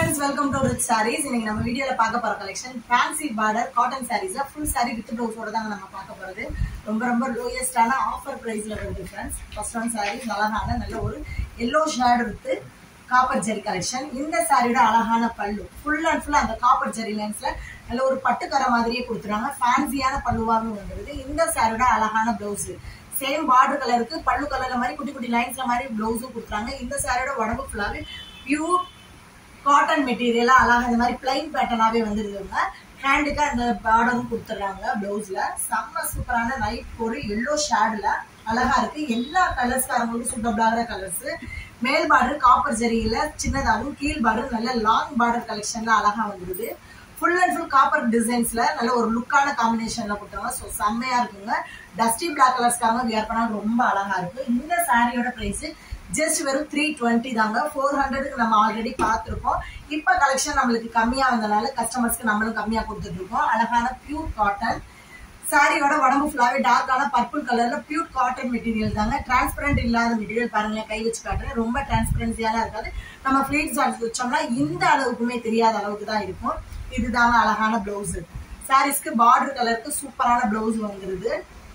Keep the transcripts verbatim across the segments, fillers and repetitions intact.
friends, welcome to RICHH sarees. இன்னைக்கு நம்ம வீடியோல பார்க்க போற கலெக்ஷன் ஃபேன்சி பார்டர் காட்டன் sareesல full saree வித் ப்ளவுஸோட தான் நம்ம பார்க்க போறது. ரொம்ப ரொம்ப லோயஸ்டான ஆஃபர் பிரைஸ்ல வருது फ्रेंड्स. ஃபர்ஸ்ட் ஒன் saree அழகான நல்ல ஒரு yellow shade with copper zari collection. இந்த சாரியோட அழகான பல்லு ஃபுல் அண்ட் ஃபுல் அந்த காப்பர் ஜரி லைன்ஸ்ல நல்ல ஒரு பட்டுக்கரை மாதிரியே கொடுத்துறாங்க. ஃபேன்சியான பல்லுவாகவும் வந்துருது. இந்த சாரியோட அழகான பிளவுஸ் சேம் பார்டர் கலருக்கு பல்லு கலர்ல மாதிரி குட்டி குட்டி லைன்ஸ்ல மாதிரி பிளவுஸும் கொடுத்துறாங்க. இந்த சாரியோட உடம்பு ஃபுல்லாவே பியூர் காட்டன் மெட்டீரியலா அழகா இந்த மாதிரி பிளைன் பேட்டர்னாவே வந்துருதுங்க. ஹேண்டுக்கு அந்த பார்டரும் கொடுத்துறாங்க. பிளவுஸ்ல செம்ம சூப்பரான லைட் ஒரு எல்லோ ஷேட்ல அழகா இருக்கு. எல்லா கலர்ஸ்காரங்களுக்கும் சூட்டபிள் ஆகிற கலர்ஸ். மேல் பார்டர் காப்பர் ஜரியில சின்னதாகவும் கீழ் பார்டர் நல்ல லாங் பார்டர் கலெக்ஷன்ல அழகா வந்துருது. ஃபுல் அண்ட் ஃபுல் காப்பர் டிசைன்ஸ்ல நல்ல ஒரு லுக்கான காம்பினேஷன்ல கொடுத்தாங்க. ஸோ செம்மையா இருக்குங்க. டஸ்டி பிளாக் கலர்ஸ்க்காக வியர் பண்ணா ரொம்ப அழகா இருக்கு. இந்த சாரியோட பிரைஸ் ஜஸ்ட் வெறும் த்ரீ டுவெண்ட்டி தாங்க. ஃபோர் ஹண்ட்ரடுக்கு நம்ம ஆல்ரெடி பார்த்துருக்கோம். இப்ப கலெக்ஷன் நம்மளுக்கு கம்மியா வந்தனால கஸ்டமர்ஸ்க்கு நம்மளும் கம்மியா கொடுத்துட்டு இருக்கோம். அழகான பியூர் காட்டன் சாரியோட உடம்பு ஃபுல்லாவே டார்க்கான பர்பிள் கலர்ல பியூர் காட்டன் மெட்டீரியல் தாங்க. டிரான்ஸ்பரண்ட் இல்லாத மெட்டீரியல் பாருங்க, கை வச்சு காட்டுறேன். ரொம்ப டிரான்ஸ்பரன்சியாலாம் இருக்காது. நம்ம ஃபிளீட்ஸ் அடிச்சு வச்சோம்னா இந்த அளவுக்குமே தெரியாத அளவுக்கு தான் இருக்கும். இதுதாங்க அழகான பிளவுஸ். சாரீஸ்க்கு பார்டர் கலருக்கு சூப்பரான பிளவுஸ் வந்துருது.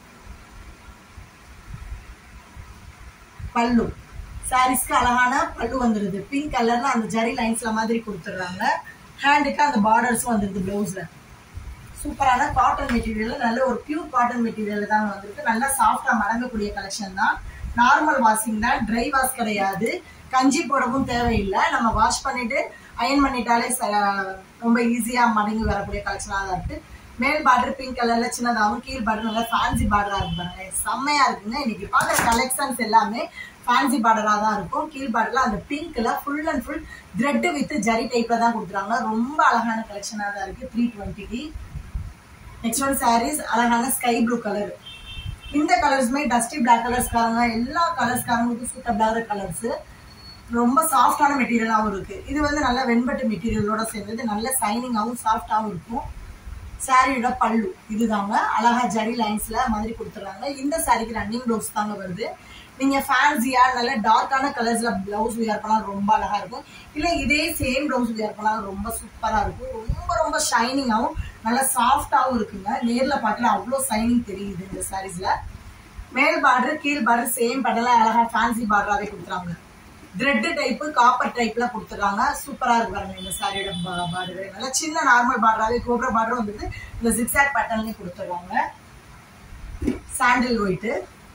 பல்லு சாரீஸ்க்கு அழகான பல்லு வந்துருது. பிங்க் கலர்ல அந்த ஜரி லைன்ஸ்ல மாதிரி கொடுத்துடுறாங்க. ஹேண்டுக்கு அந்த பார்டர்ஸும் வந்துருது. பிளவுஸ்ல சூப்பரான காட்டன் மெட்டீரியல், நல்ல ஒரு பியூர் காட்டன் மெட்டீரியல் தான் வந்திருக்கு. நல்லா சாஃப்டா மடங்கக்கூடிய கலெக்ஷன் தான். நார்மல் வாஷிங் தான், ட்ரை வாஷ் கிடையாது. கஞ்சி போடவும் தேவையில்லை. நம்ம வாஷ் பண்ணிட்டு அயன் பண்ணிட்டாலே ரொம்ப ஈஸியா மடங்கி வரக்கூடிய கலெக்ஷனா தான் இருக்கு. மேல் பார்டர் பிங்க் கலர்ல சின்னதாகவும் கீழ் பார்டர் நல்லா ஃபேன்சி பார்டரா இருப்பாங்க. செம்மையா இருக்குங்க. இன்னைக்கு பார்க்குற கலெக்ஷன்ஸ் எல்லாமே ஃபேன்சி பார்டரா தான் இருக்கும். கீழ் பார்டர்ல அந்த பிங்க்ல full and full thread with zari டைப்ல தான் கொடுத்துறாங்க. ரொம்ப அழகான கலெக்ஷனா தான் இருக்கு. த்ரீ டுவெண்ட்டிக்கு நெக்ஸ்ட் ஒன் சாரீஸ் அழகான ஸ்கை ப்ளூ கலர். இந்த கலர்ஸ்மே டஸ்டி பிளாக் கலர்ஸ்காரங்க எல்லா கலர்ஸ்காரங்களுக்கும் சூட்டபிளான கலர்ஸ். ரொம்ப சாஃப்டான மெட்டீரியலாகவும் இருக்கு. இது வந்து நல்ல வெண்பட்டு மெட்டீரியலோட சேர்ந்தது. நல்ல சைனிங்காகவும் சாஃப்டாகவும் இருக்கும். சாரியோட பல்லு இதுதாங்க. அழகா ஜரி லைன்ஸ்ல மாதிரி கொடுத்துறாங்க. இந்த சாரிக்கு ரன்னிங் பிளவுஸ் தாங்க வருது. நீங்க ஃபேன்சியா நல்ல டார்க்கான கலர்ஸ்ல பிளவுஸ் வியர் பண்ணா ரொம்ப அழகா இருக்கும். இல்ல இதே சேம் பிளவுஸ் வியர் பண்ணா ரொம்ப சூப்பரா இருக்கும். ரொம்ப ரொம்ப ஷைனிங்காகவும் நல்லா சாஃப்டாவும் இருக்குங்க. நேர்ல பார்க்கல அவ்வளவு ஷைனிங் தெரியுது இந்த சாரீஸ்ல. மேல் பார்டர் கீழ் பார்டர் சேம் பேட்டர்ல அழகா ஃபேன்சி பார்டராவே கொடுத்துறாங்க. த்ரெட் டைப் காப்பர் டைப்ல கொடுத்துறாங்க. சூப்பரா இருக்கு பாருங்க இந்த சாரியோட பார்டர். நல்லா சின்ன நார்மல் பார்டராவே கோப்ரா பார்டர் வந்துட்டு இந்த ஜிக்ஸாக் பேட்டர்ன்லயே கொடுத்துறாங்க. சாண்டில் ஒயிட்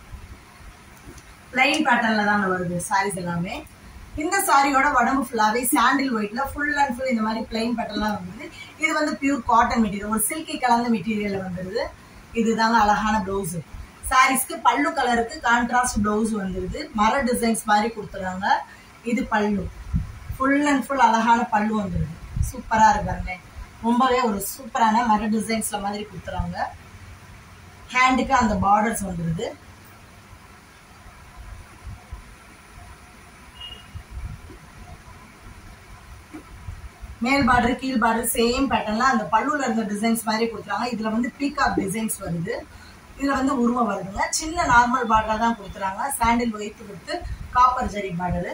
பிளைன் பேட்டர்ன்ல தாங்க வருது சாரீஸ் எல்லாமே. இந்த சாரியோட உடம்பு ஃபுல்லாவே சாண்டில் ஒயிட்ல ஃபுல் அண்ட் ஃபுல் இந்த மாதிரி பிளைன் பேட்டர்ன்லாம் வந்துருது. இது வந்து பியூர் காட்டன் மெட்டீரியல், ஒரு சில்கி கலந்த மெட்டீரியல் வந்துருது. இதுதாங்க அழகான பிளவுஸ். சாரீஸ்க்கு பல்லு கலருக்கு கான்ட்ராஸ்ட் பிளவுஸ் வந்துருது. மர டிசைன்ஸ் மாதிரி கொடுத்துறாங்க. இது பல்லு ஃபுல் அண்ட் ஃபுல் அழகான பல்லு வந்துருது. சூப்பரா இருக்காங்க. ரொம்பவே ஒரு சூப்பரான மர டிசைன்ஸ்ல மாதிரி கொடுத்துறாங்க. ஹேண்டுக்கு அந்த பார்டர்ஸ் வந்துருது. மேல் பார்டர் கீழ் பார்டர் சேம் பேட்டர்ன்ல அந்த பல்லுல இருந்த டிசைன்ஸ் மாதிரி கொடுத்துறாங்க. இதுல வந்து பீகாக் டிசைன்ஸ் வருது. இதுல வந்து உருவம் வருதுங்க. சின்ன நார்மல் பார்டரா தான் கொடுத்துறாங்க. சாண்டில் ஒயிட் கொடுத்து copper zari border.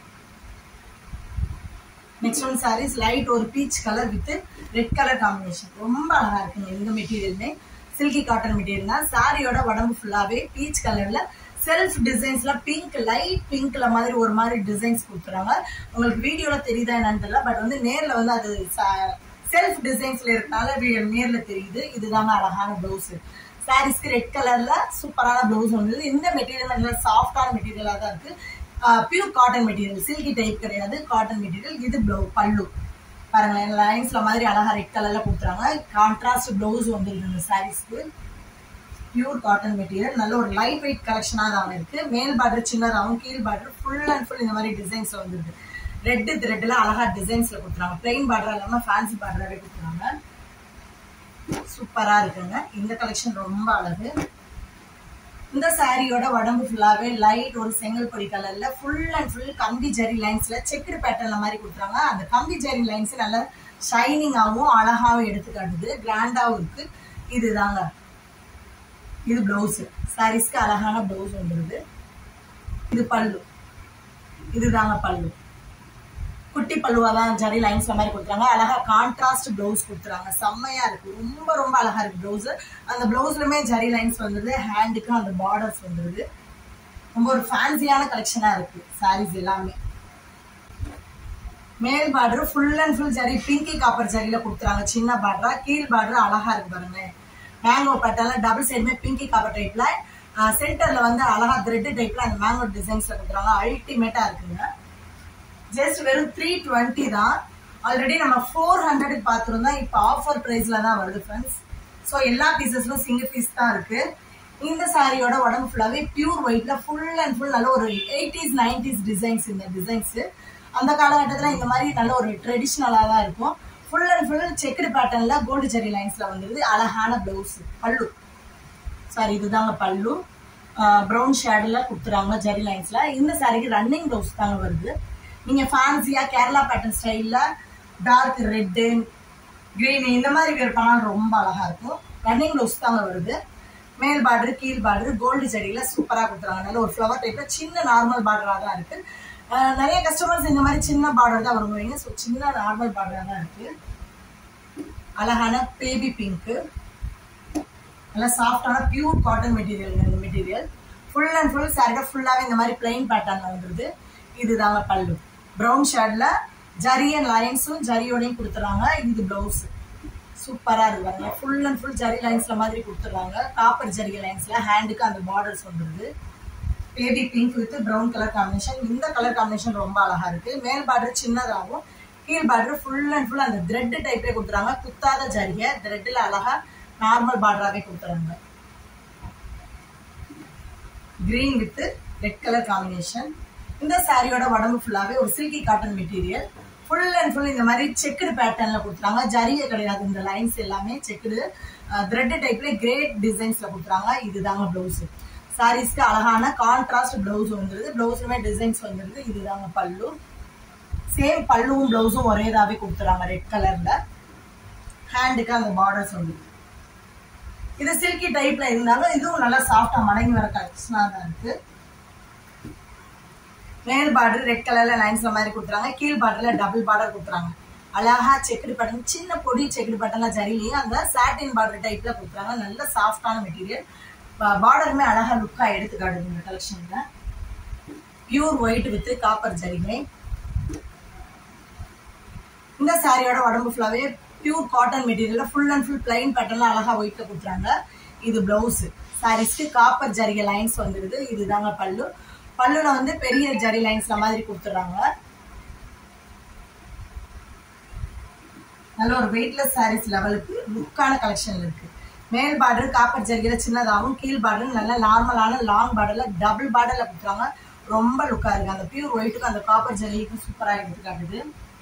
Next one saris light ஒரு peach colour with red colour combination. ரொம்ப அழகா இருக்குங்க. இந்த மெட்டீரியலுமே சில்கி காட்டன் மெட்டீரியல் தான். சாரியோட உடம்பு ஃபுல்லாவே பீச் கலர்ல செல்ஃப் டிசைன்ஸ்ல பிங்க் லைட் பிங்க்ல மாதிரி ஒரு மாதிரி டிசைன்ஸ் கொடுத்துறாங்க. உங்களுக்கு வீடியோல தெரியுதா என்னன்னு தெரியல. பட் வந்து நேர்ல வந்து அது செல்ஃப் டிசைன்ஸ்ல இருக்கனால நேர்ல தெரியுது. இதுதாங்க அழகான பிளவுஸ். சாரீஸ்க்கு ரெட் கலர்ல சூப்பரான பிளவுஸ் வந்தது. இந்த மெட்டீரியல் நல்ல சாஃப்டான மெட்டீரியலா தான் இருக்கு. Pure cotton material, silky type கிடையாது, காட்டன் மெட்டீரியல். இது பிளவு பல்லு பாருங்களேன், லைன்ஸ்ல மாதிரி அழகா ரெட் கலர்ல கொடுத்துறாங்க. கான்ட்ராஸ்ட் பிளவுஸ் வந்துருக்கு இந்த சாரீஸ்க்கு. பியூர் காட்டன் மெட்டீரியல் நல்ல ஒரு லைட் வெயிட் கலெக்ஷனா தான் இருக்கு. மேல் பார்டர் சின்னதாகவும் கீழ் பார்டர் ஃபுல் அண்ட் ஃபுல் இந்த மாதிரி டிசைன்ஸ் வந்துருக்கு. ரெட் த்ரெட்ல அழகா டிசைன்ஸ்ல கொடுத்துறாங்க. பிளைன் பார்டர் இல்லாம ஃபேன்சி பார்டராவே கொடுத்துறாங்க. சூப்பரா இருக்குங்க. இந்த கலெக்ஷன் ரொம்ப அழகு. இந்த சாரியோட உடம்பு ஃபுல்லாவே லைட் ஒரு செங்கல் பொடி கலர்ல ஃபுல் அண்ட் ஃபுல் கம்பி ஜரி லைன்ஸ்ல செக்குடு பேட்டர்ன்ல மாதிரி கொடுத்துறாங்க. அந்த கம்பி ஜரி லைன்ஸ் நல்ல ஷைனிங்காவும் அழகாவும் எடுத்து காட்டுது. கிராண்டாவும் இருக்கு. இதுதாங்க இது பிளவுஸ். சாரீஸ்க்கு அழகான பிளவுஸ் வந்துருது. இது பல்லு. இதுதாங்க பல்லு. குட்டி பல்லுவா தான் ஜரி லைன்ஸ்ல மாதிரி கொடுத்துறாங்க. அழகா கான்ட்ராஸ்ட் பிளவுஸ் கொடுத்துறாங்க. செம்மையா இருக்கு, ரொம்ப ரொம்ப அழகா இருக்கு பிளவுஸ். அந்த பிளவுஸ்லுமே ஜரி லைன்ஸ் வந்துருது, ஹேண்டுக்கு அந்த பார்டர்ஸ் வந்துருது. ரொம்ப ஒரு ஃபேன்சியான கலெக்ஷனா இருக்கு சாரீஸ் எல்லாமே. மேல் border full and full zari பிங்கி காப்பர் ஜரியில கொடுத்துறாங்க. சின்ன பார்டரா, கீழ் பார்டர் அழகா இருக்கு பாருங்க. மேங்கோ பேட்டர்ல டபுள் சைடுமே பிங்கி காப்பர் டைப்ல, சென்டர்ல வந்து அழகா த்ரெட் டைப்ல அந்த மேங்கோ டிசைன்ஸ்ல கொடுத்துறாங்க. அல்டிமேட்டா இருக்குங்க. ஜஸ்ட் வெறும் த்ரீ டுவெண்ட்டி தான். ஆல்ரெடி நம்ம ஃபோர் ஹண்ட்ரட் பாத்துருந்தோம், இப்போ ஆஃபர் பிரைஸ்ல தான் வருது ஃப்ரெண்ட்ஸ். ஸோ எல்லா பீசஸ்லும் சிங்கிள் பீஸ் தான் இருக்கு. இந்த சாரியோட உடம்பு ஃபுல்லாவே பியூர் ஒயிட்ல ஃபுல் அண்ட் ஃபுல் நல்ல ஒரு எயிட்டிஸ் நைன்டிஸ் டிசைன்ஸ். இந்த டிசைன்ஸ் அந்த காலகட்டத்தில் இந்த மாதிரி நல்ல ஒரு ட்ரெடிஷ்னலா தான் இருக்கும். ஃபுல் அண்ட் ஃபுல் செக்குடு பேட்டர்ன்ல கோல்டு ஜெரி லைன்ஸ்ல வந்துருது. அழகான பிளவுஸ், பல்லு சாரி இதுதாங்க பல்லு. ப்ரௌன் ஷேட்ல கொடுத்துறாங்க ஜெரி லைன்ஸ்ல. இந்த சாரிக்கு ரன்னிங் பிளவுஸ் தாங்க வருது. நீங்க ஃபேன்சியா கேரளா பேட்டர்ன் ஸ்டைல்ல டார்க் ரெட்டு கிரீன் இந்த மாதிரி வேர் பண்ணாலும் ரொம்ப அழகா இருக்கும். ரன்னிங் பிளவுஸ் தாங்க வருது. மேல் பார்டர் கீழ் பார்டர் கோல்டு ஜெரியில சூப்பரா கொடுத்துறாங்க. நல்ல ஒரு ஃபிளவர் டைப்ல சின்ன நார்மல் பார்டரா தான் இருக்கு. நிறைய கஸ்டமர்ஸ் இந்த மாதிரி சின்ன பார்டர் தான் வருவாங்க. ஸோ சின்ன நார்மல் பார்டரா தான் இருக்கு. அழகான பேபி பிங்க், நல்லா சாஃப்டான பியூர் காட்டன் மெட்டீரியல். இந்த மெட்டீரியல் ஃபுல் அண்ட் ஃபுல் சாரியோட ஃபுல்லாவே இந்த மாதிரி பிளைன் பேட்டர்ன்ல வந்துருது. இதுதாங்க பல்லு. ப்ரௌன் ஷேட்ல ஜரி அண்ட் லைன்ஸும் ஜரியோடையும் கொடுத்துறாங்க. இது பிளவுஸ் சூப்பரா இருக்காங்க. ஃபுல் அண்ட் ஃபுல் ஜரி லைன்ஸ்ல மாதிரி கொடுத்துறாங்க. காப்பர் ஜரி லைன்ஸ்ல ஹேண்டுக்கு அந்த பார்டர்ஸ் வந்துருது. Baby pink with brown colour combination. இந்த கலர் காம்பினேஷன் ரொம்ப அழகா இருக்கு. மேல் பார்டர் சின்னதாகவும் கீழ் பார்டர் ஃபுல் அண்ட் ஃபுல் அந்த த்ரெட் டைப்ல கொடுத்துறாங்க. குத்தாத ஜரிய த்ரெட்ல அழகா நார்மல் பார்டராவே கொடுத்துறாங்க. Green with red colour combination. இந்த சாரியோட உடம்பு ஃபுல்லாவே ஒரு silky cotton material. Full and full இந்த மாதிரி செக்குடு பேட்டர்ன்ல கொடுத்துறாங்க. ஜரியே கிடையாது, இந்த லைன்ஸ் எல்லாமே செக்குடு த்ரெட் டைப்ல கிரேட் டிசைன்ஸ்ல கொடுத்துறாங்க. இதுதாங்க பிளவுஸ். சாரீஸ்க்கு அழகான கான்ட்ராஸ்ட் பிளவுஸ் வந்துருது. பிளவுஸ்லுமே டிசைன்ஸ் வந்துருது. இதுதாங்க பல்லு. சேம் பல்லுவும் பிளவுஸும் ஒரேதாவே கொடுத்துறாங்க ரெட் கலர்ல. ஹேண்டுக்கு அந்த பார்டர்ஸ் வந்துருது. இது சில்கி டைப்ல இருந்தாலும் இதுவும் நல்லா சாஃப்டா மடங்கி வர கலெக்ஷனா தான் இருக்கு. மேல் பார்டர் ரெட் கலர்ல லைன்ஸ்ல மாதிரி கொடுத்துறாங்க. கீழ் பார்டர்ல டபுள் பார்டர் கொடுத்துறாங்க. அழகா செக்குடு பேட்டர்ன் சின்ன பொடி செக்குடு பேட்டர்ல ஜரிலையும் அந்த சாட்டின் பார்டர் டைப்ல கொடுத்துறாங்க. நல்ல சாஃப்டான மெட்டீரியல். பார்டருமே அழகா லுக்கா எடுத்து காட்டுது இந்த கலெக்ஷன்ல. பியூர் ஒயிட் வித் காப்பர் ஜரிகை. இந்த சாரியோட உடம்பு ஃபுல்லாவே pure cotton material full and full plain பேட்டர்ன்ல அழகா ஒயிட்ல கொடுத்துறாங்க. இது பிளவுஸ். சாரீஸ்க்கு காப்பர் ஜரிகை லைன்ஸ் வந்துருது. இதுதாங்க பல்லு. பல்லுல வந்து பெரிய ஜரி லைன்ஸ்ல மாதிரி கொடுத்துறாங்க. நல்ல ஒரு வெயிட்லெஸ் சாரீஸ் லெவலுக்கு லுக்கான கலெக்ஷன் இருக்கு. மேல் பார்டர் காப்பர் ஜரிகையில சின்னதாகவும் கீழ் பார்டர் நல்ல நார்மலான லாங் பார்டர்ல டபுள் பார்டர்ல கொடுத்துறாங்க. ரொம்ப லுக்கா இருக்கு. அந்த பியூர் ஒயிட்டுக்கு அந்த காப்பர் ஜரிகைக்கும் சூப்பரா எடுத்து காட்டுது.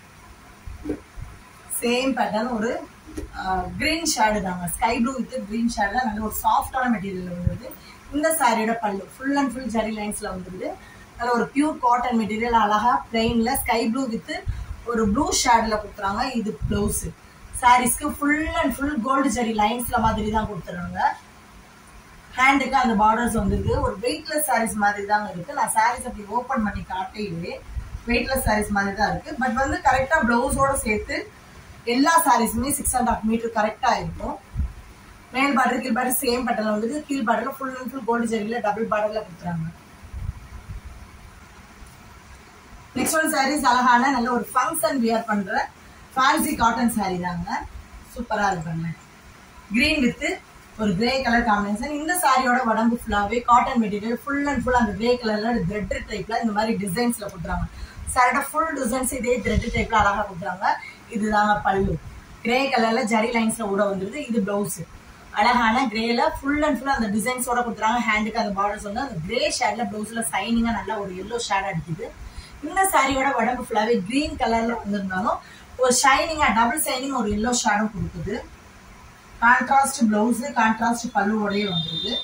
சேம் பேட்டர்ன் ஒரு கிரீன் ஷேடு தாங்க. ஸ்கை ப்ளூ வித் கிரீன் ஷேட்ல நல்ல ஒரு சாஃப்டான மெட்டீரியல் வந்துருது. இந்த சாரியோட பல்லு ஃபுல் அண்ட் ஃபுல் ஜரி லைன்ஸ்ல வந்துருது. நல்ல ஒரு பியூர் காட்டன் மெட்டீரியல் அழகா பிளெயின்ல ஸ்கை ப்ளூ வித் ஒரு ப்ளூ ஷேட்ல கொடுத்துறாங்க. இது பிளவுஸ். சாரீஸ்க்கு full and full gold zari லைன்ஸ்ல மாதிரி தான் கொடுத்துறாங்க. ஹேண்டுக்கு அந்த பார்டர்ஸ் வந்துருக்கு. ஒரு வெயிட்லெஸ் சாரீஸ் மாதிரி தாங்க இருக்கு. நான் சாரீஸ் அப்படி ஓபன் பண்ணி காட்டையிலே வெயிட்லெஸ் சாரீஸ் மாதிரி தான் இருக்கு. பட் வந்து கரெக்டா பிளவுஸோட சேர்த்து எல்லா சாரீஸுமே சிக்ஸ் அண்ட் ஹாஃப் மீட்டர் கரெக்டா இருக்கும். மேல் பார்டர் கீழ் பார்டர் சேம் பேட்டர்ல வந்து கீழ் பார்டர்ல ஃபுல் அண்ட் ஃபுல் கோல்டு ஜரியில டபுள் பார்டர்ல கொடுத்துறாங்க. நெக்ஸ்ட் ஒன் சாரீஸ் அழகான நல்ல ஒரு ஃபங்க்ஷன் வியர் பண்ற ஃபேன்சி காட்டன் சாரீ தாங்க. சூப்பரா இருப்பாங்க. கிரீன் வித் ஒரு கிரே கலர் காம்பினேஷன். இந்த சாரியோட உடம்பு ஃபுல்லாவே cotton material full and full அந்த கிரே கலர்ல த்ரெட் டைப்ல இந்த மாதிரி டிசைன்ஸ்ல கொடுத்துறாங்க. சாரியோட ஃபுல் டிசைன்ஸ் இதே த்ரெட் டைப்ல அழகா கொடுத்துறாங்க. இதுதாங்க பல்லு. கிரே கலர்ல ஜரி லைன்ஸ்ல கூட வந்துருது. இது பிளவுஸ். அழகான கிரேல ஃபுல் அண்ட் ஃபுல் அந்த டிசைன்ஸோட கொடுத்துறாங்க. ஹேண்டுக்கு அந்த பார்டர்ஸ் வந்து அந்த கிரே ஷேட்ல பிளவுஸ்ல சைனிங்கா நல்லா ஒரு எல்லோ ஷேட் அடிக்குது. இந்த சாரியோட உடம்பு ஃபுல்லாவே கிரீன் கலர்ல வந்திருந்தாலும் ஒரு ஷைனிங்கா டபுள் சைனிங் ஒரு எல்லோ ஷேடும் கொடுக்குது. கான்ட்ராஸ்ட் பிளவுஸ் கான்ட்ராஸ்ட் பல்லுவோடய வந்துருது.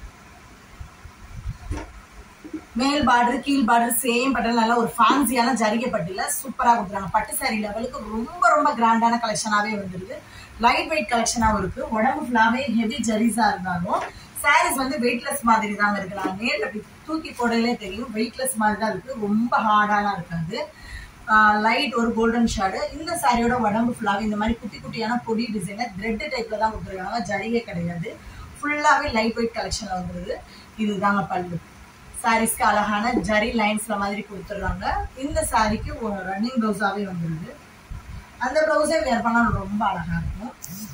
மேல் பார்டர் கீழ் பார்டர் சேம் பட்டன் நல்லா ஒரு ஃபேன்சியான ஜரிகை பட்டில சூப்பரா கொடுத்துறாங்க. பட்டு சாரி லெவலுக்கு ரொம்ப ரொம்ப கிராண்டான கலெக்ஷனாவே வந்துருது. லைட் வெயிட் கலெக்ஷனாவும் இருக்கு. உடம்பு ஃபுல்லாவே ஹெவி ஜரிஸா இருந்தாலும் சாரீஸ் வந்து வெயிட்லெஸ் மாதிரி தாங்க இருக்கு. நான் நேரில் அப்படி தூக்கி போடலே தெரியும் வெயிட்லெஸ் மாதிரி தான் இருக்கு. ரொம்ப ஹார்டாலாம் இருக்காது. லைட் ஒரு கோல்டன் ஷேடு. இந்த சாரியோட உடம்பு ஃபுல்லாவே இந்த மாதிரி குட்டி குட்டியான பொடி டிசைனர் த்ரெட் டைப்ல தான் கொடுத்துருக்காங்க, ஜரிகை கிடையாது. ஃபுல்லாவே லைட் வெயிட் கலெக்ஷன்ல வந்துருது. இதுதாங்க பல்லு. சாரீஸ்க்கு அழகான ஜரி லைன்ஸ்ல மாதிரி கொடுத்துடுறாங்க. இந்த சாரிக்கு ஒரு ரன்னிங் ப்ளவுஸாவே வந்துருது. அந்த ப்ளவுஸே வேர் பண்ணாலும் ரொம்ப அழகா இருக்கும்.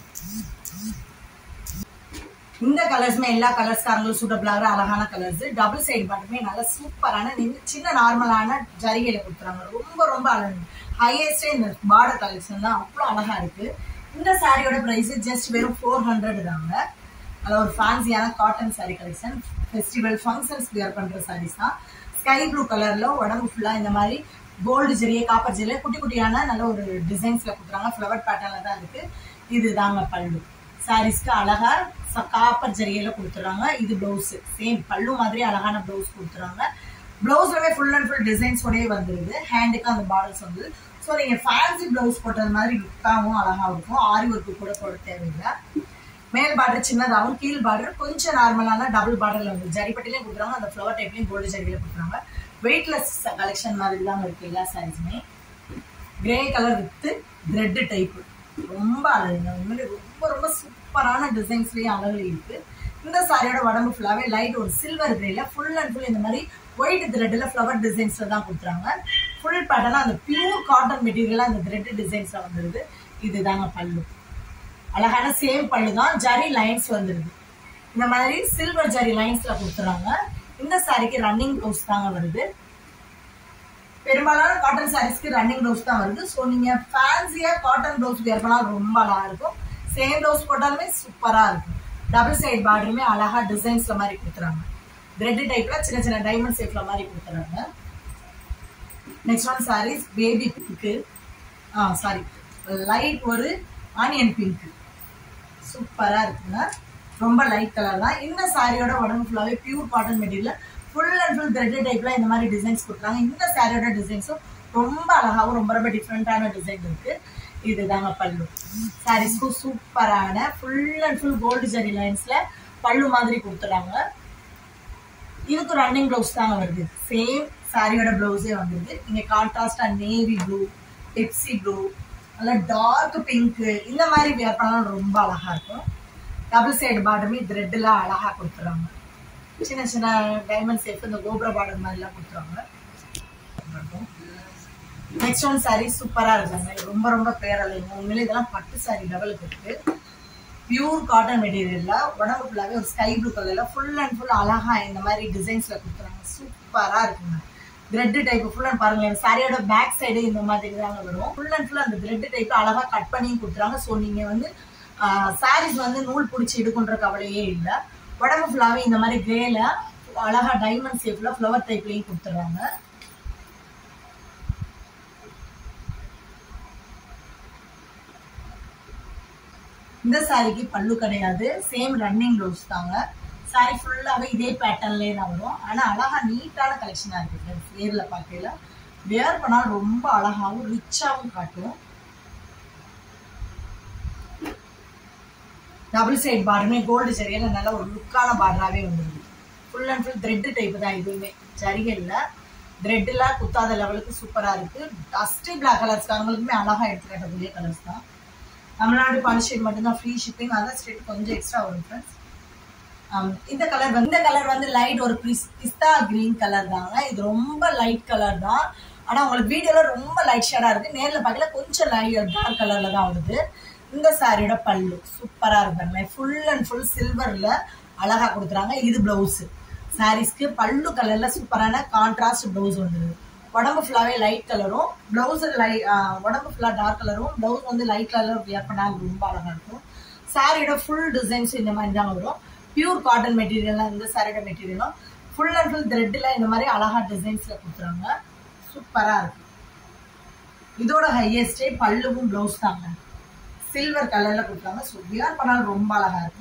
இந்த கலர்ஸ்மே எல்லா கலர்ஸ்காரங்களும் சூட்டபிள் ஆகிற அழகான கலர்ஸ். டபுள் சைடு மட்டுமே நல்ல சூப்பரான சின்ன நார்மலான ஜரிகையில கொடுத்துறாங்க. ரொம்ப ரொம்ப அழகு. ஹையஸ்டே இந்த பார்டர் கலெக்ஷன் தான் அவ்வளோ அழகா இருக்கு. இந்த சாரியோட பிரைஸ் ஜஸ்ட் வெறும் ஃபோர் ஹண்ட்ரட் தாங்க. அதில் ஒரு ஃபேன்சியான cotton sari collection. Festival functions wear பண்ற சாரீஸ் தான். ஸ்கை ப்ளூ கலர்ல உடம்பு ஃபுல்லா இந்த மாதிரி கோல்டு ஜெரியே காப்பர் ஜெரியே குட்டி குட்டியான நல்ல ஒரு டிசைன்ஸ்ல கொடுத்துறாங்க. ஃப்ளவர் பேட்டர்ன்ல தான் இருக்கு. இதுதாங்க பல்லு. சாரீஸ்க்கு அழகா காப்பர் ஜரிகையில கொடுத்துறாங்க. இது பிளவுஸ் சேம் பல்லு மாதிரி அழகான பிளவுஸ் கொடுத்துறாங்க. பிளவுஸ்லவே ஃபுல் அண்ட் ஃபுல் டிசைன்ஸ் உடனே வந்துருது. ஹேண்டுக்கு அந்த பார்டர்ஸ் வந்து ஸோ நீங்க ஃபேன்சி பிளவுஸ் போட்டது மாதிரி லுக்காகவும் அழகா இருக்கும். ஆரி ஒர்க்கு கூட போட தேவையில்லை. மேல் பார்டர் சின்னதாகவும் கீழ் பார்டர் கொஞ்சம் நார்மலான டபுள் பார்டர்ல வந்து ஜரிப்பட்டிலையும் கொடுக்குறாங்க. அந்த ஃப்ளவர் டைப்லையும் கோல்டு ஜரிகையில கொடுக்குறாங்க. வெயிட்லெஸ் கலெக்ஷன் மாதிரி தான் இருக்கு எல்லா சாரீஸுமே. Grey colour with thread type ரொம்ப அழகுங்க. உண்மையிலே ரொம்ப ரொம்ப சூப்பரான டிசைன்ஸ்லயும் அழகு இருக்கு. இந்த சாரியோட உடம்பு ஃபுல்லாவே லைட் ஒரு சில்வர் கிரேல ஃபுல் அண்ட் ஃபுல் இந்த மாதிரி ஒயிட் த்ரெட்ல ஃப்ளவர் டிசைன்ஸ்ல தான் கொடுத்துறாங்க. ஃபுல் பேட்டர்னா அந்த பியூர் காட்டன் மெட்டீரியலா அந்த த்ரெட் டிசைன்ஸ்ல வந்துருது. இதுதாங்க பல்லு. அழகான சேம் பல்லு தான். ஜரி லைன்ஸ் வந்துருது. இந்த மாதிரி சில்வர் ஜரி லைன்ஸ்ல கொடுத்துறாங்க. இந்த சாரிக்கு ரன்னிங் ப்ளவுஸ் தாங்க வருது. பெரும்பாலான காட்டன் சாரீஸ்க்கு ரன்னிங் ப்ளவுஸ் தான் வருது. ஸோ நீங்க ஃபேன்சியா காட்டன் ப்ளவுஸ் வியர் பண்ணாலும் ரொம்ப அழகா இருக்கும். சேம் ப்ளவுஸ் போட்டாலுமே சூப்பரா இருக்கும். டபுள் சைடு பார்டருமே அழகா டிசைன்ஸ்ல மாதிரி கொடுத்துறாங்க. த்ரெட் டைப்ல சின்ன சின்ன டைமண்ட் ஷேப்ல மாதிரி கொடுத்துறாங்க. Next one saris baby pink. ஆ சாரி லைட் ஒரு ஆனியன் பிங்க் சூப்பரா இருக்குங்க. ரொம்ப லைட் கலர் தான். இந்த சாரியோட உடம்பு ஃபுல்லாவே pure cotton material full and full thread டைப்ல இந்த மாதிரி டிசைன்ஸ் கொடுக்குறாங்க. இந்த சாரியோட டிசைன்ஸும் ரொம்ப அழகாவும் ரொம்ப ரொம்ப டிஃப்ரெண்டான டிசைன் இருக்கு. இதுதாங்க பல்லு. சாரீஸ்க்கும் சூப்பரான full and full gold zari லைன்ஸ்ல பல்லு மாதிரி கொடுத்துறாங்க. இதுக்கு ரன்னிங் பிளவுஸ் தாங்க வருது. சேம் சாரியோட பிளவுஸே வந்துருது. நீங்க கான்ட்ராஸ்டா நேவி ப்ளூ, பெப்சி ப்ளூ, நல்லா டார்க் பிங்க் இந்த மாதிரி வியர் பண்ணாலும் ரொம்ப அழகா இருக்கும். டபுள் சைடு பார்டருமே த்ரெட்ல அழகா கொடுத்துறாங்க. சின்ன சின்ன டைமண்ட் ஷேப் இந்த கோபுர பார்டர் மாதிரி எல்லாம் கொடுத்துறாங்க. நெக்ஸ்ட் ஒன் சாரி சூப்பரா இருக்காங்க. ரொம்ப ரொம்ப பேரலைங்க. உண்மையிலே இதெல்லாம் பட்டு சாரி லெவலுக்கு இருக்கு. பியூர் காட்டன் மெட்டீரியல்ல உடம்பு ஃபுல்லாவே ஒரு ஸ்கை ப்ளூ கலர்ல ஃபுல் அண்ட் ஃபுல் அழகா இந்த மாதிரி டிசைன்ஸ்ல கொடுத்துறாங்க. சூப்பரா இருக்குங்க. த்ரெட் டைப் ஃபுல் அண்ட் பாருங்க சாரியோட பேக் சைடு இந்த மாதிரி தாங்க வரும். ஃபுல் அண்ட் ஃபுல் அந்த த்ரெட் டைப் அழகா கட் பண்ணியும் கொடுத்துறாங்க. ஸோ நீங்க வந்து சாரீஸ் வந்து நூல் பிடிச்சி எடுக்குன்ற கவலையே இல்லை. உடம்பு ஃபுல்லாவே இந்த மாதிரி கிரேல அழகா டைமண்ட் ஷேப்ல ஃப்ளவர் டைப்லயும் கொடுத்துறாங்க. இந்த சாரிக்கு பல்லு கிடையாது. சேம் ரன்னிங் ப்ளவுஸ் தாங்க. சாரி ஃபுல்லாவே இதே பேட்டர்ன்லயே தான் வரும். ஆனா அழகா நீட்டான கலெக்ஷனா இருக்கு. நேர்ல பார்க்கல வேர் பண்ணாலும் ரொம்ப அழகாவும் ரிச்சாவும் காட்டும். டபுள் சைட் பார்டருமே கோல்டு ஜரிகையில நல்ல ஒரு லுக்கான பார்டராகவே வந்துருது. Full and full thread type தான். இதுவுமே ஜரிகையில் த்ரெட்ல குத்தாத லெவலுக்கு சூப்பரா இருக்கு. டஸ்டி பிளாக் கலர்ஸ்காரங்களுக்குமே அழகா எடுத்து கட்டக்கூடிய கலர்ஸ் தான். தமிழ்நாடு பாண்டிச்சேரி மட்டும்தான் ஃப்ரீ ஷிப்பிங். அதர் ஸ்டேட் கொஞ்சம் எக்ஸ்ட்ரா வரும் ஃப்ரெண்ட்ஸ். இந்த கலர் வந்து இந்த கலர் வந்து லைட் ஒரு பிஸ்தா கிரீன் கலர் தாங்க. இது ரொம்ப லைட் கலர் தான். ஆனா உங்களுக்கு வீடியோல ரொம்ப லைட் ஷேடா இருக்கு. நேர்ல பார்க்கல கொஞ்சம் லைட் டார்க் கலர்ல தான் வருது. இந்த சாரியோட பல்லு சூப்பரா இருக்காங்க. ஃபுல் அண்ட் ஃபுல் சில்வர்ல அழகா கொடுக்குறாங்க. இது பிளவுஸ். சாரீஸ்க்கு பல்லு கலர்ல சூப்பரான கான்ட்ராஸ்ட் பிளவுஸ் வந்துருது. உடம்பு ஃபுல்லாவே லைட் கலரும் பிளவுஸ் லைட் உடம்பு ஃபுல்லா டார்க் கலரும் பிளவுஸ் வந்து லைட் கலர் வியர் பண்ணா ரொம்ப அழகா இருக்கும். சாரியோட ஃபுல் டிசைன்ஸ் இந்த மாதிரி தான் வரும். பியூர் காட்டன் மெட்டீரியல் இந்த சாரியோட மெட்டீரியலும் ஃபுல் அண்ட் ஃபுல் த்ரெட்ல இந்த மாதிரி அழகா டிசைன்ஸ்ல கொடுக்குறாங்க. சூப்பரா இருக்கு. இதோட ஹையஸ்டே பல்லுவும் பிளவுஸ் தாங்க. சில்வர் கலர்ல கொடுக்குறாங்க. ஸோ வியர் பண்ணாலும் ரொம்ப அழகா இருக்கு.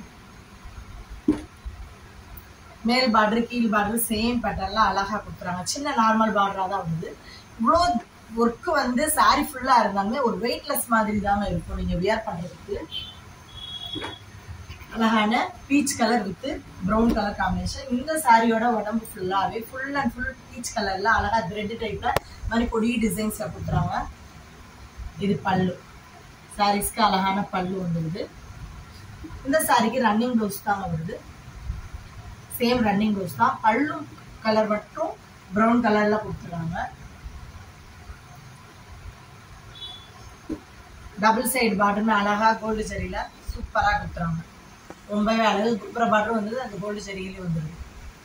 மேல் பார்டர் கீழ் பார்டர் சேம் பேட்டர்ன்ல அழகா கொடுக்குறாங்க. சின்ன நார்மல் பார்டரா தான் வருது. இவ்வளோ ஒர்க்கு வந்து சாரி ஃபுல்லா இருந்தாலுமே ஒரு வெயிட்லெஸ் மாதிரி தாங்க இருக்கும் நீங்க வியர் பண்றதுக்கு. அழகான peach colour with brown colour combination. இந்த சாரியோட உடம்பு ஃபுல்லாவே ஃபுல் அண்ட் ஃபுல் பீச் கலர்ல அழகா த்ரெட் டைப்ல மாதிரி கொடி டிசைன்ஸ்ல கொடுத்துறாங்க. இது பல்லு. சாரீஸ்க்கு அழகான பல்லு வந்துடுது. இந்த சாரிக்கு ரன்னிங் ப்ளவுஸ் தான் வருது. சேம் ரன்னிங் ப்ளவுஸ் தான். பல்லு கலர் மட்டும் ப்ரௌன் கலர்ல கொடுத்துறாங்க. டபுள் சைடு பார்டர் அழகா கோல்டு ஜரியில சூப்பரா கொடுத்துறாங்க. ரொம்பவே அழகு. குப்புற பார்டர் வந்தது அந்த கோல்டு ஜரியிலே வந்துடுது.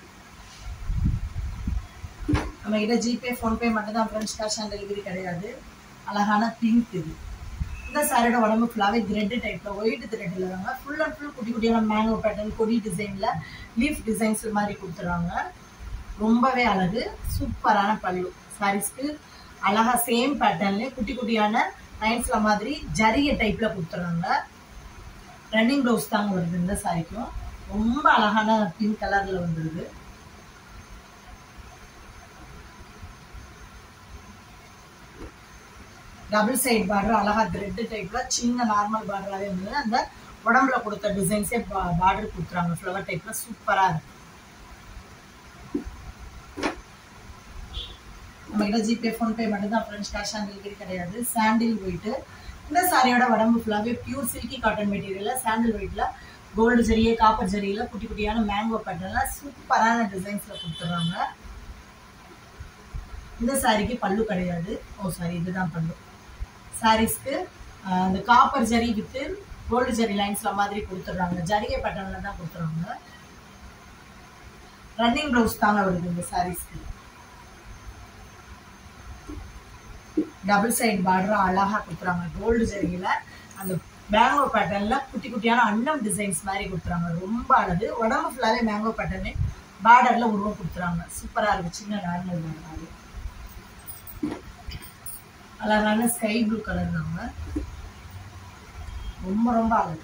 நம்ம கிட்ட ஜிபே ஃபோன்பே மட்டும் தான் ஃப்ரெண்ட்ஸ், கேஷ் ஆன் டெலிவரி கிடையாது. அழகான பிங்க் இது. இந்த சாரியோட உடம்பு ஃபுல்லாவே த்ரெட் டைப்ல ஒயிட் த்ரெட்ல தாங்க. ஃபுல் அண்ட் ஃபுல் குட்டி குட்டியான மேங்கோ பேட்டர்ன் கொடி டிசைன்ல லீஃப் டிசைன்ஸ் மாதிரி கொடுத்துறாங்க. ரொம்பவே அழகு. சூப்பரான பல்லு. சாரீஸ்க்கு அழகா சேம் பேட்டர்ன்ல குட்டி குட்டியான லைன்ஸ்ல மாதிரி ஜரிய டைப்ல கொடுத்துறாங்க. ரன்னிங் ப்ளவுஸ் தாங்க வருது இந்த சாரிக்கும். ரொம்ப அழகான பிங்க் கலர்ல வந்துருது. டபுள் சைடு பார்டர் அழகா த்ரெட் டைப்ல சின்ன நார்மல் பார்டராகவே வந்து அந்த உடம்புல கொடுத்த டிசைன்ஸே பார்டர் கொடுத்துறாங்க. ஃப்ளவர் டைப்ல சூப்பரா இருக்கு. நம்ம கிட்ட ஜிபே ஃபோன்பே மட்டும் தான் ஃப்ரெண்ட்ஸ், கேஷ் ஆன் டெலிவரி கிடையாது. Sandal white. இந்த சாரியோட உடம்பு ஃபுல்லாவே பியூர் சில்கி காட்டன் மெட்டீரியல்ல சாண்டில் ஒயிட்ல கோல்டு ஜரியே காப்பர் ஜரியில குட்டி குட்டியான மேங்கோ பேட்டர்ன்ல சூப்பரான டிசைன்ஸ்ல கொடுத்துறாங்க. இந்த சாரிக்கு பல்லு கிடையாது. ஓ சாரி, இதுதான் பல்லு. சாரீஸ்க்கு அந்த copper zari with gold zari லைன்ஸ்ல மாதிரி கொடுத்துறாங்க. ஜரிகை பேட்டர்ன்ல தான் கொடுத்துறாங்க. ரன்னிங் ப்ளவுஸ் தாங்க வருது இந்த சாரீஸ்க்கு. டபுள் சைடு பார்டர் அழகா கொடுத்துறாங்க. கோல்டு ஜரியில அந்த மேங்கோ பேட்டர்ன்ல குட்டி குட்டியான அன்னம் டிசைன்ஸ் மாதிரி கொடுத்துறாங்க. ரொம்ப அழகு. உடம்பு ஃபுல்லாவே மேங்கோ பேட்டர்னு பார்டர்ல உருவம் கொடுத்துறாங்க. சூப்பரா இருக்கு. சின்ன நார்மல் பார்டர். அழகான ஸ்கை ப்ளூ கலர் தாங்க. ரொம்ப ரொம்ப அழகு.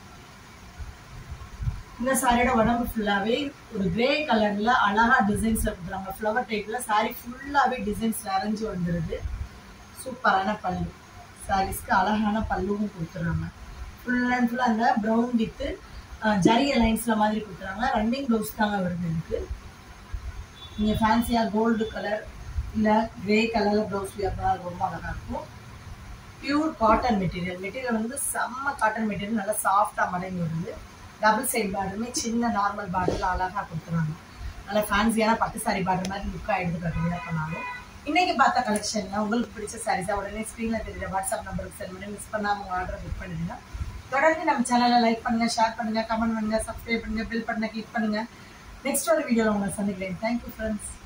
இந்த சாரியோட உடம்பு ஃபுல்லாவே ஒரு கிரே கலர்ல அழகா டிசைன்ஸ்ல கொடுத்துறாங்க. ஃப்ளவர் டைப்ல சாரி ஃபுல்லாவே டிசைன்ஸ் நிறைஞ்சு வந்துருது. சூப்பரான பல்லு. சாரீஸ்க்கு அழகான பல்லுவும் கொடுத்துறாங்க. ஃபுல் அண்ட் ஃபுல் அந்த ப்ரௌன் வித் ஜரிய லைன்ஸ்ல மாதிரி கொடுத்துறாங்க. ரன்னிங் ப்ளவுஸ் தாங்க வருது இதுக்கு. நீங்க ஃபேன்சியா கோல்டு கலர் இல்ல கிரே கலர்ல ப்ளவுஸ் வியர் ரொம்ப அழகா இருக்கும். Pure cotton material. மெட்டீரியல் வந்து செம்ம காட்டன் மெட்டீரியல். நல்லா சாஃப்டா மடங்கி வருது. டபுள் சைடு பார்டருமே சின்ன நார்மல் பார்டர்ல அழகா கொடுத்துறாங்க. நல்லா ஃபேன்சியான பட்டு சாரி பார்டர் மாதிரி லுக்கா எடுத்துக்காட்டுங்க பண்ணாலும். இன்னைக்கு பார்த்த கலெக்ஷன்ல உங்களுக்கு பிடிச்ச சாரீஸா உடனே ஸ்க்ரீன்ல தெரியுற வாட்ஸ்அப் நம்பருக்கு சென்ட் பண்ணி மிஸ் பண்ணாம உங்க ஆர்டர் புக் பண்ணிடுங்க. தொடர்ந்து நம்ம சேனலை லைக் பண்ணுங்க, ஷேர் பண்ணுங்க, கமெண்ட் பண்ணுங்க, சப்ஸ்கிரைப் பண்ணுங்க, பெல் பட்டனை கிளிக் பண்ணுங்க. நெக்ஸ்ட் ஒரு வீடியோல உங்களை சந்திக்கிறேன். Thank you friends.